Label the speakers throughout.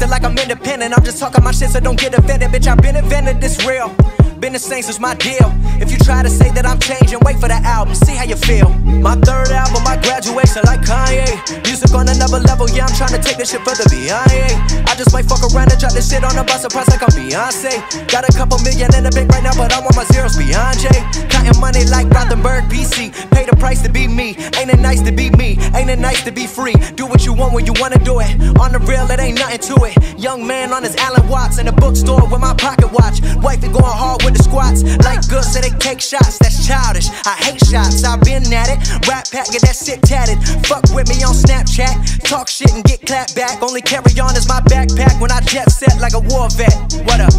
Speaker 1: acting like I'm independent. I'm just talking my shit, so don't get offended. Bitch, I've been invented, this real. Been the same since my deal. If you try to say that I'm changing, wait for the album, see how you feel. My third album, my graduation like Kanye. Music on another level, yeah, I'm trying to take this shit further beyond. I just might fuck around and drop this shit on a bus, surprise like I'm Beyonce. Got a couple million in the bank right now, but I want my zeros beyond Jay. Counting money like Rothenberg, BC. Pay the price to be me. Ain't it nice to be me? Ain't it nice to be free? Do what you want when you wanna do it. On the real, it ain't nothing to it. Young man on his Alan Watts in the bookstore with my pocket watch. Wifey going hard with the squats. Like good, so they take shots. That's childish. I hate shots. I've been at it. Rap pack, get that shit tatted. Fuck with me on Snapchat. Talk shit and get clapped back. Only carry on is my backpack when I jet set like a war vet. What up?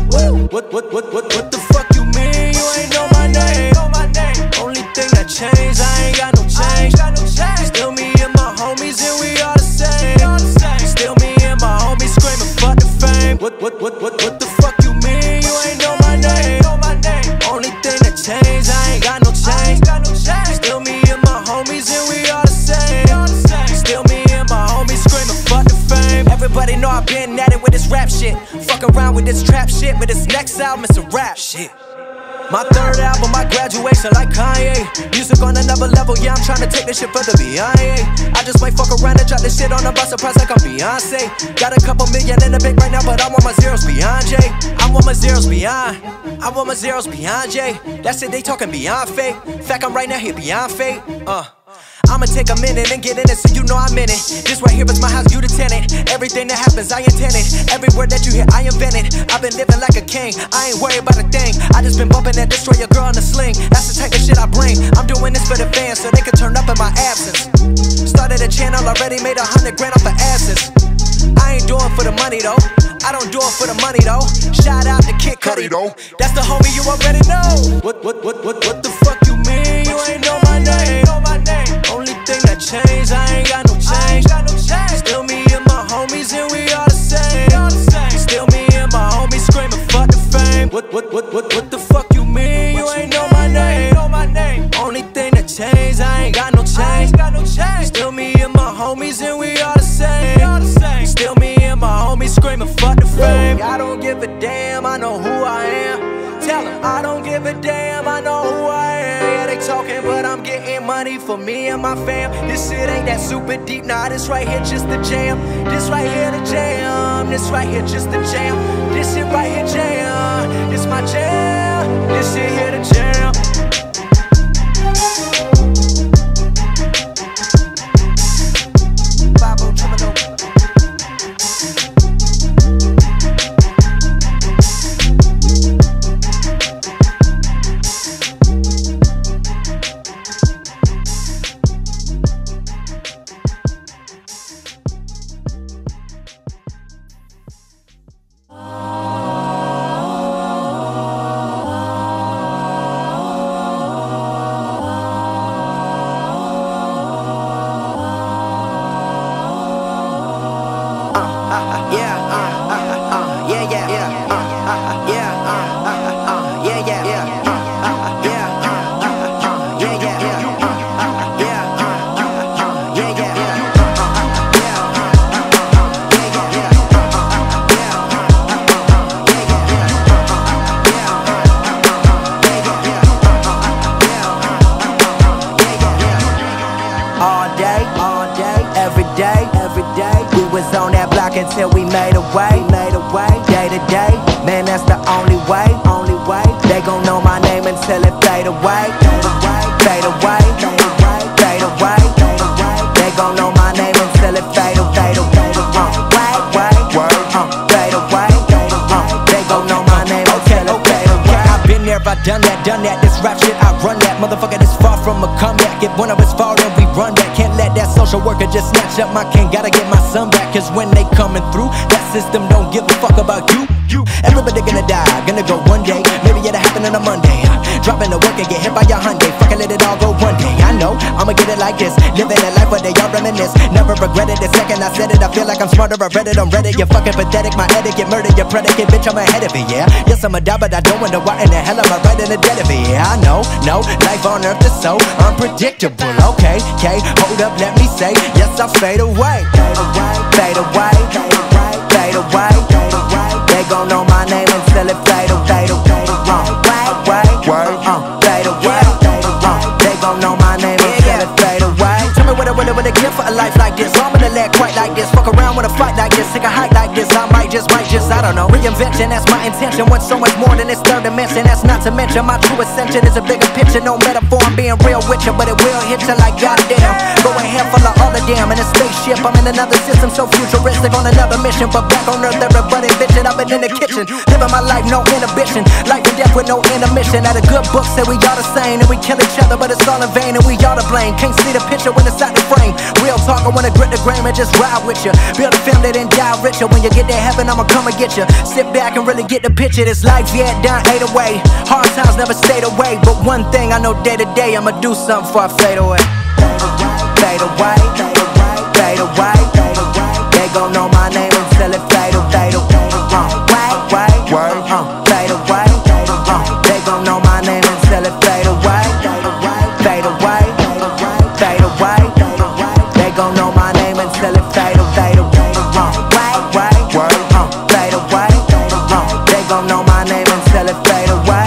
Speaker 1: What the fuck you mean? You ain't know my name. Only thing that changed, I ain't got no change. Still me and my homies and we all the same. Still me and my homies screaming fuck the fame. What the fuck you mean? You ain't know my name. Only thing that changed, I ain't got no change. Still me and my homies and we all the same. Still me and my homies screaming fuck the fame. Everybody know I've been at it with this rap shit. Fuck around with this trap shit, but this next album is a rap shit. My third album, my graduation like Kanye. Music on another level, yeah, I'm trying to take this shit further beyond. I just might fuck around and drop this shit on a bus, surprise like I'm Beyonce. Got a couple million in the bank right now, but I want my zeros beyond Jay. I want my zeros beyond. I want my zeros beyond Jay. That's it, they talking beyond fake. Fact, I'm right now here beyond fate. I'ma take a minute and get in it so you know I'm in it. This right here is my house, you the tenant. Everything that happens, I intend it. Every word that you hear, I invented. I've been living like a king, I ain't worried about a thing. I just been bumping that destroy your girl in a sling. That's the type of shit I bring. I'm doing this for the fans so they can turn up in my absence. Started a channel, already made 100 grand off of asses. I ain't doing for the money though. I don't do it for the money though. Shout out to Kid Cudi though. That's the homie you already know. What the fuck you mean? You ain't know my name. Only thing that changed, I ain't got no change. Still me and my homies and we all the same. Still me and my homies screaming fuck the fame. What the fuck you mean? You ain't know my name. Only thing that changed, I ain't got no change. Still me and my homies and we all the same. Still me and my homies screaming fuck the fame. I don't give a damn, I know who I am. Tell them I don't give a damn, I know who I am. Yeah, they talking, but I'm getting money for me and my fam. This shit ain't that super deep, nah, this right here just the jam. This right here the jam, this right here just the jam. This shit right here jam, this my jam. This shit here the jam.
Speaker 2: Until we made a way, day to day, man, that's the only way. They gon' know my name until it fade away, fade away, fade away. They gon' know my name until it fade away, fade away. They gon' know my name until it fade away.
Speaker 1: I've been there, I've done that. This rap shit, I run that. Motherfucker, this far from a comeback. If one of us fall, then we run back. Can't let that social worker just snatch up my cane. Gotta get my son back, cause when they coming through, that system don't give a fuck about you. Everybody gonna die, gonna go one day. Maybe it'll happen on a Monday. Dropping the work and get hit by your Hyundai. Fucking let it all go one day. I know, I'ma get it like this. Living a life where they all reminisce. Never regretted the second I said it. I feel like I'm smarter, I read it on Reddit. You're fucking pathetic, my etiquette, murder your predicate. Bitch, I'm ahead of it, yeah. Yes, I'ma die, but I don't wonder why in the hell am I right in the dead of it. Yeah, I know, no, life on earth is so unpredictable. Okay, hold up, let me say, yes, I'll fade away. Fade away, fade away, fade away.
Speaker 2: fade away. They gon' know my name until it fade away. Fade away. They gon' know my name until it fade away.
Speaker 1: Tell me what I really give for a life like this. I'm gonna let quite like this. Fuck around with a fight like this. Take a hike like this. I might just, I don't know. Reinvention, that's my intention. Want so much more than this third dimension. That's not to mention my true ascension is a bigger picture. No metaphor, I'm being real with you, but it will hit you like goddamn. Go ahead, full of all the damn. In a spaceship, I'm in another system so futuristic on another mission. But back on Earth, everybody bitchin'. I've been in the kitchen, living my life, no inhibition. Life and death with no intermission. At a good book said we all the same, and we kill each other, but it's all in vain, and we all to blame. Can't see the picture when it's out the frame. Real talk, I wanna grit the grain and just ride with you. Build a family, then die richer. When you get to heaven, I'ma come and get you. Sit back and really get the picture. This life, yeah, done ate away. Hard times never stayed away, but one thing I know day to day, I'ma do something before I fade away.
Speaker 2: Fade away, fade away. They gon' know my name until it fade away. Fade away. They gon' know my name until it fade away. Fade away, fade away. They gon' know my name until it fade away. Fade away. They gon' know my name until it fade away.